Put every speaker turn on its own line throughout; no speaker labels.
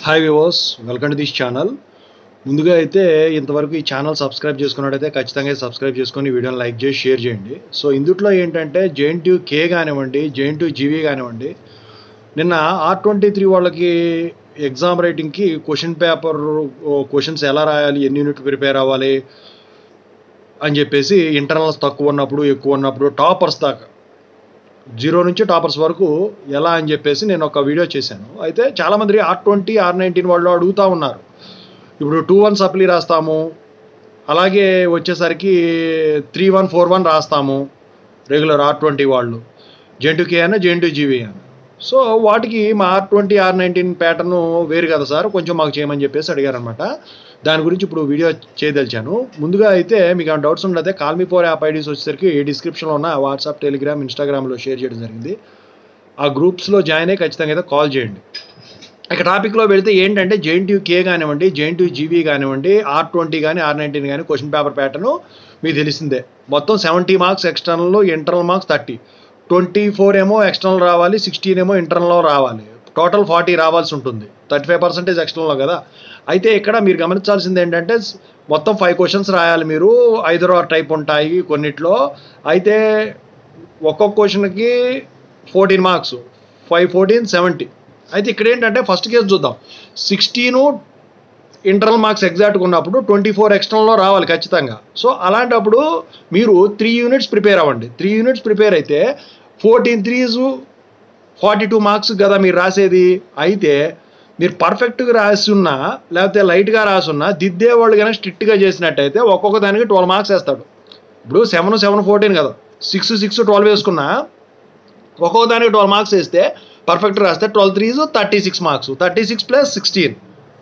Hi viewers, welcome to this channel. ముందుగా అయితే ఇంతవరకు ఈ ఛానల్ సబ్స్క్రైబ్ చేసుకున్నట్టయితే ఖచ్చితంగా సబ్స్క్రైబ్ చేసుకొని వీడియోని లైక్ చేసి షేర్ చేయండి. సో ఇందులో ఏంటంటే JNTUK కానివ్వండి, JNTUGV కానివ్వండి, నిన్న R23 వాళ్ళకి ఎగ్జామ్ రైటింగ్కి క్వశ్చన్ పేపర్ క్వశ్చన్స్ ఎలా రాయాలి, ఎన్ని యూనిట్లు ప్రిపేర్ అవ్వాలి అని చెప్పేసి ఇంటర్నల్స్ తక్కువ ఉన్నప్పుడు ఎక్కువ ఉన్నప్పుడు టాపర్స్ దాకా 0 నుంచి టాపర్స్ వరకు ఎలా అని చెప్పేసి నేను ఒక వీడియో చేశాను. అయితే చాలామంది R20 R19 వాళ్ళు అడుగుతూ ఉన్నారు. ఇప్పుడు 2-1 సప్లీ రాస్తాము, అలాగే వచ్చేసరికి 3-1 4-1 రాస్తాము రెగ్యులర్ R20 వాళ్ళు, JNTUK అయినా JNTUGV అయినా. సో వాటికి మా R20 R19 ప్యాటర్ను వేరు కదా సార్, కొంచెం మాకు చేయమని చెప్పేసి అడిగారనమాట. దాని గురించి ఇప్పుడు వీడియో చేయదలిచాను. ముందుగా అయితే మీకు ఏమైనా డౌట్స్ ఉండదే call me for app IDs వచ్చేసరికి డిస్క్రిప్షన్లో ఉన్న వాట్సాప్, టెలిగ్రామ్, ఇన్స్టాగ్రామ్లో షేర్ చేయడం జరిగింది. ఆ గ్రూప్స్లో జాయిన్ అయ్యి ఖచ్చితంగా అయితే కాల్ చేయండి. ఇక టాపిక్లో వెళితే ఏంటంటే JNTUK కానివ్వండి, JNTUGV కానివ్వండి, R20 కానీ R19 కానీ క్వశ్చన్ పేపర్ ప్యాటర్ను మీకు తెలిసిందే. మొత్తం 70 మార్క్స్ ఎక్స్టర్నల్, ఇంటర్నల్ మార్క్స్ 30, 24 ఏమో ఎక్స్టర్నల్ రావాలి, 16 ఏమో ఇంటర్నల్లో రావాలి. టోటల్ 40 రావాల్సి ఉంటుంది. 35% ఎక్స్టర్నల్లో కదా. అయితే ఇక్కడ మీరు గమనించాల్సింది ఏంటంటే మొత్తం 5 క్వశ్చన్స్ రాయాలి మీరు. 5 టైప్ ఉంటాయి కొన్నిట్లో. అయితే ఒక్కొక్క క్వశ్చన్కి 14 మార్క్స్, 5 14 70. అయితే ఇక్కడ ఏంటంటే ఫస్ట్ కేసు చూద్దాం. 16 ఇంటర్నల్ మార్క్స్ ఎగ్జాక్ట్గా ఉన్నప్పుడు 24 ఎక్స్టర్నల్లో రావాలి ఖచ్చితంగా. సో అలాంటప్పుడు మీరు 3 యూనిట్స్ ప్రిపేర్ అవ్వండి. 3 యూనిట్స్ ప్రిపేర్ అయితే 14 3s 42 మార్క్స్ కదా మీరు రాసేది. అయితే మీరు పర్ఫెక్ట్గా రాసున్నా లేకపోతే లైట్గా రాసున్నా దిద్దేవాళ్ళు కానీ స్ట్రిక్ట్గా చేసినట్టయితే ఒక్కొక్క దానికి 12 మార్క్స్ వేస్తాడు. ఇప్పుడు 7 7 14 కదా, 6 6 12 వేసుకున్నా ఒక్కొక్క దానికి 12 మార్క్స్ వేస్తే పర్ఫెక్ట్ రాస్తే 12 3s 36 మార్క్స్, 36 + 16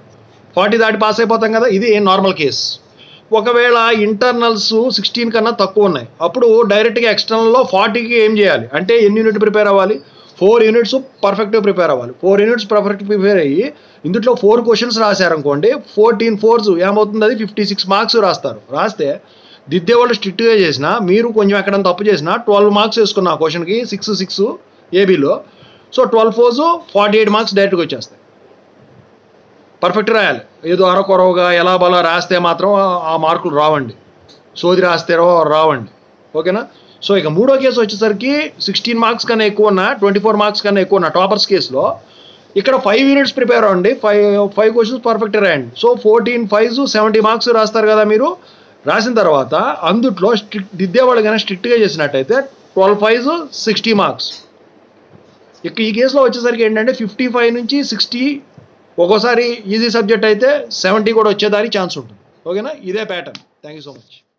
40 దాటి పాస్ అయిపోతాం కదా. ఇది నార్మల్ కేస్. ఒకవేళ ఇంటర్నల్స్ 16 కన్నా తక్కువ ఉన్నాయి, అప్పుడు డైరెక్ట్గా ఎక్స్టర్నల్లో 40కి ఏం చేయాలి అంటే ఎన్ని యూనిట్ ప్రిపేర్ అవ్వాలి? 4 యూనిట్స్ పర్ఫెక్ట్గా ప్రిపేర్ అవ్వాలి. 4 యూనిట్స్ పర్ఫెక్ట్ ప్రిపేర్ అయ్యి ఇందులో 4 క్వశ్చన్స్ రాశారనుకోండి, 14 4s ఏమవుతుంది, అది 56 మార్క్స్ రాస్తారు. రాస్తే దిద్దే వాళ్ళు స్ట్రిక్ట్గా చేసినా, మీరు కొంచెం ఎక్కడైనా తప్పు చేసినా 12 మార్క్స్ వేసుకున్న ఆ క్వశ్చన్కి 6 6 ఏబీలో. సో 12 4s 48 మార్క్స్ డైరెక్ట్గా వచ్చేస్తాయి. పర్ఫెక్ట్ రాయాలి. ఏదో అరకొరవగా ఎలా బలా రాస్తే మాత్రం ఆ మార్కులు రావండి. సోది రాస్తే రావండి. ఓకేనా. సో ఇక మూడో కేసు వచ్చేసరికి 16 మార్క్స్ కన్నా ఎక్కువ ఉన్న, 24 మార్క్స్ కన్నా ఎక్కువ ఉన్న టాపర్స్ కేసులో ఇక్కడ 5 యూనిట్స్ ప్రిపేర్ అవ్వండి. 5 క్వశ్చన్స్ పర్ఫెక్ట్ రాయండి. సో 14 5s 70 మార్క్స్ రాస్తారు కదా మీరు. రాసిన తర్వాత అందుట్లో దిద్దేవాళ్ళు కానీ స్ట్రిక్ట్గా చేసినట్టయితే 12 5s 60 మార్క్స్. ఇక ఈ కేసులో వచ్చేసరికి ఏంటంటే 55 నుంచి 60, ఒక్కోసారి ఈజీ సబ్జెక్ట్ అయితే 70 కూడా వచ్చేదానికి ఛాన్స్ ఉంటుంది. ఓకేనా. ఇదే pattern. Thank you so much.